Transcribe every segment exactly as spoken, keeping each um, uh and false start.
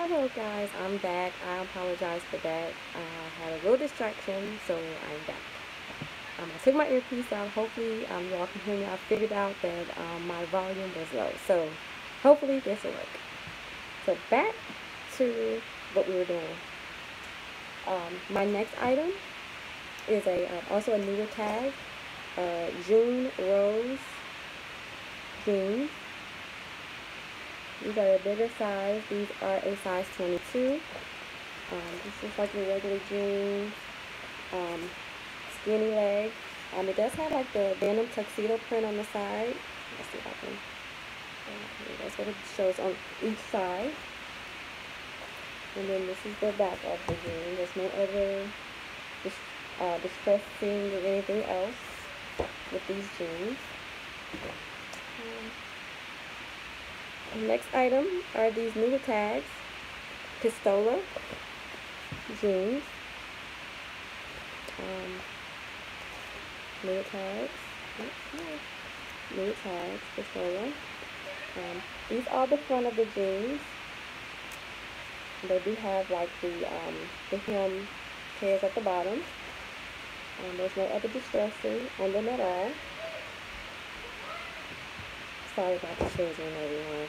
Hello guys, I'm back. I apologize for that. I had a little distraction, so I'm back. Um, I took my earpiece out. Hopefully, um, y'all can hear me. I figured out that um, my volume was low, so hopefully this will work. So back to what we were doing. Um, my next item is a uh, also a newer tag, uh, June Rose jeans. These are a bigger size. These are a size twenty-two. Um, this is like your regular jeans, um, skinny leg. Um, it does have like the denim tuxedo print on the side. Let's see if I can. Uh, that's what it shows on each side. And then this is the back of the jean. There's no other dis uh, distressing or anything else with these jeans. Um, the next item are these newer tags, Pistola jeans. Um, newer tags. Newer tags, Pistola. Um, these are the front of the jeans. They do have like the um, the hem tears at the bottom. Um, there's no other distressing on them at all. Sorry about the children, everyone.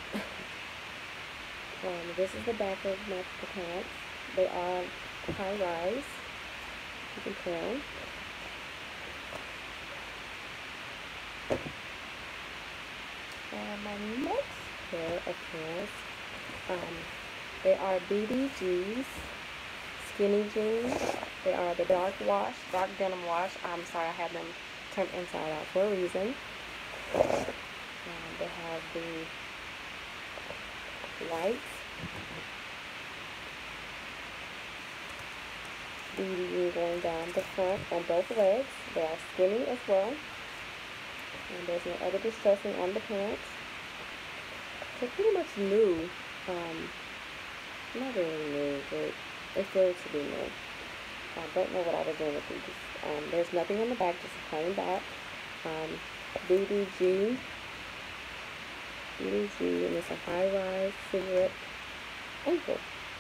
um, this is the back of my the pants. They are high rise. You can tell. Uh, my next pair of pants, um, they are B D Gs, skinny jeans. They are the dark wash, dark denim wash. I'm sorry, I have them turned inside out for a reason. Um, they have the white B D G going down the front on both legs. They are skinny as well. And there's no other distressing on the pants. They're pretty much new. Um, not really new, but they feel to be new. I don't know what I was doing with these. Um, there's nothing on the back, just a plain back. Um, B D G. B D G, and it's a high-rise cigarette ankle.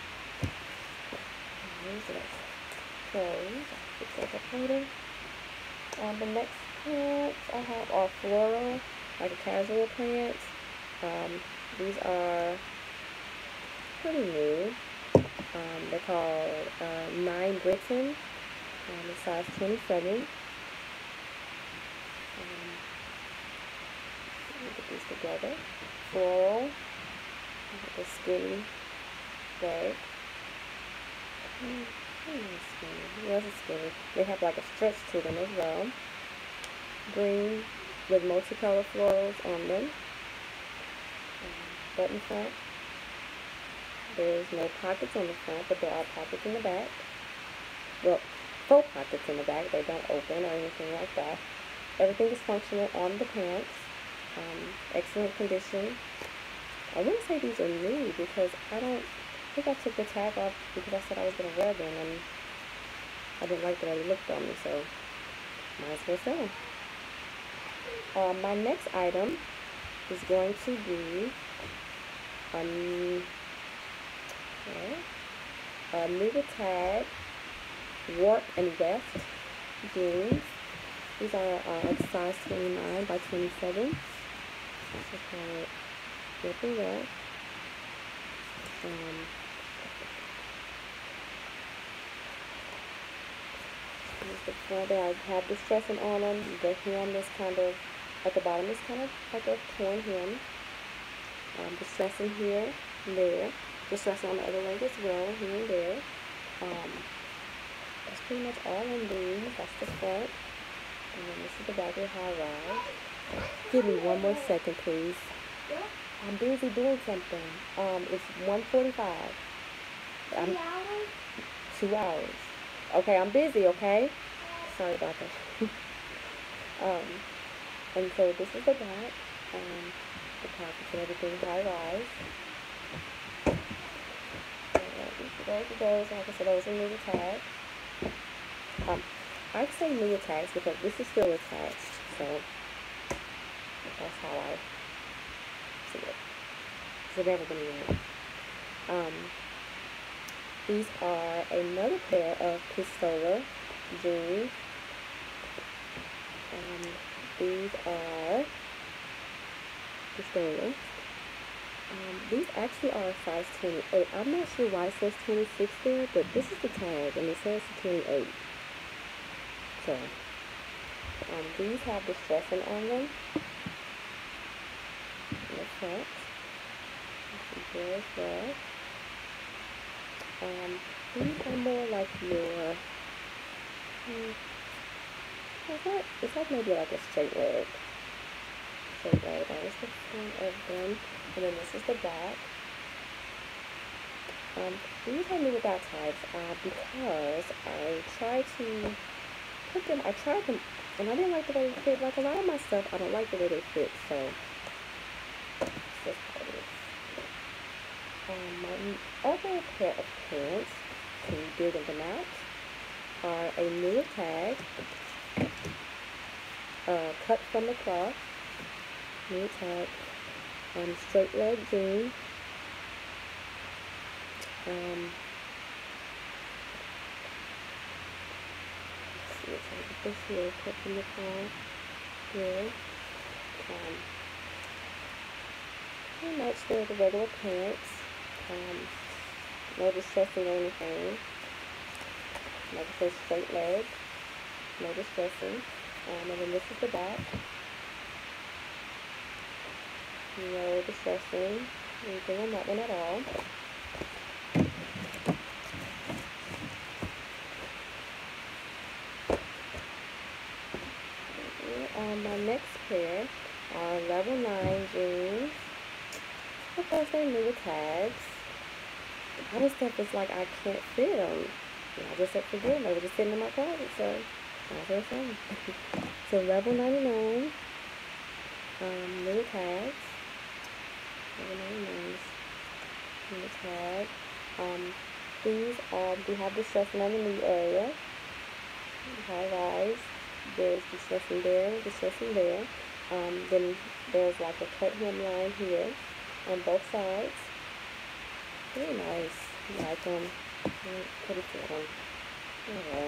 Here's it. Clothes. I'll fix that up later. Um, the next pants I have are floral, like a casual pants. Um, these are pretty new. Um, they're called uh, Nine Britain. Um, it's size twenty-seven. Um, let me get these together. Floral, with a skinny leg. Mm, skinny. Yeah, it's skinny. They have like a stretch to them as well. Green with multicolored florals on them. Um, button front. There's no pockets on the front, but there are pockets in the back. Well, faux pockets in the back. They don't open or anything like that. Everything is functional on the pants. Um, excellent condition. I wouldn't say these are new because I don't I think I took the tag off because I said I was going to wear them and I didn't like the way they looked on me, so might as well sell them. Uh, my next item is going to be um, a newer tag, Warp and Weft jeans. These are uh, size twenty-nine by twenty-seven. So called Warp and Weft. Um, the front, they have distressing on them. The hem is kind of, at the bottom is kind of like a torn hem. Um, distressing here and there. Distressing on the other leg as well, here and there. Um, that's pretty much all in these. That's the front. And then this is the back of the high rise. Give me one more second, please. I'm busy doing something. Um, it's one forty-five. I'm, two hours? Two hours. Okay, I'm busy, okay? Sorry about that. um, and so this is the back. Um, the pockets and everything high rise. Those are those, like I said, those are newer tags. Um, I say newer tags because this is still attached, so that's how I see it. It's never been used. Um, These are another pair of Pistola jeans. Um, these are Pistola. Um, these actually are a size twenty-eight. I'm not sure why it says twenty-six there, but this is the tag, and it says twenty-eight. So, um, these have the stressing on them. In the front. There as well. Um, these are more like your, hmm, is that, it's like maybe like a straight leg. Straight leg. That is the front of them. And then this is the back. Um, these are new without tags uh, because I tried to put them, I tried them, and I didn't like the way they fit. Like a lot of my stuff, I don't like the way they fit, so this is how it is. Um, my other pair of pants, to build them out, are a new tag, uh, cut from the cloth, new tag, um, straight leg jeans, um, let's see, let's get this here, cut from the cloth, here, um, pretty much they're the regular pants, um, no distressing or anything, like I said, straight leg, no distressing, um, and then this is the back, no distressing, anything on that one at all. Um, my next pair are level nine jeans. Of course, they're new with tags. All this stuff is like I can't fit them. I just have to get them. They were just sitting in my closet, so that's what I'm saying. So level ninety-nine, um, new tags. Level ninety-nine, new tag. Um, these um, do have the stressing on the knee area. High rise. There's the stressing there, the stressing there. Um, then there's like a cut hemline here on both sides. Very nice. I like them. Pretty fit them. Alright.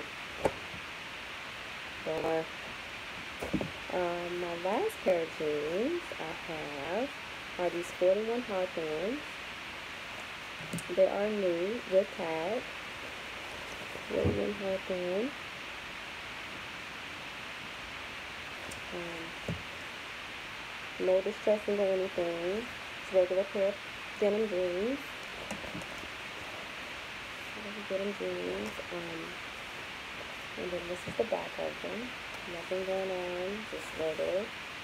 Bummer. Um, my last pair of jeans I have are these forty-one Hawthorns. They are new with tag. forty-one Hawthorn. Um, no distressing or anything. It's regular pair of denim jeans. Denim jeans. Um, and then this is the back of them. Nothing going on, just leather.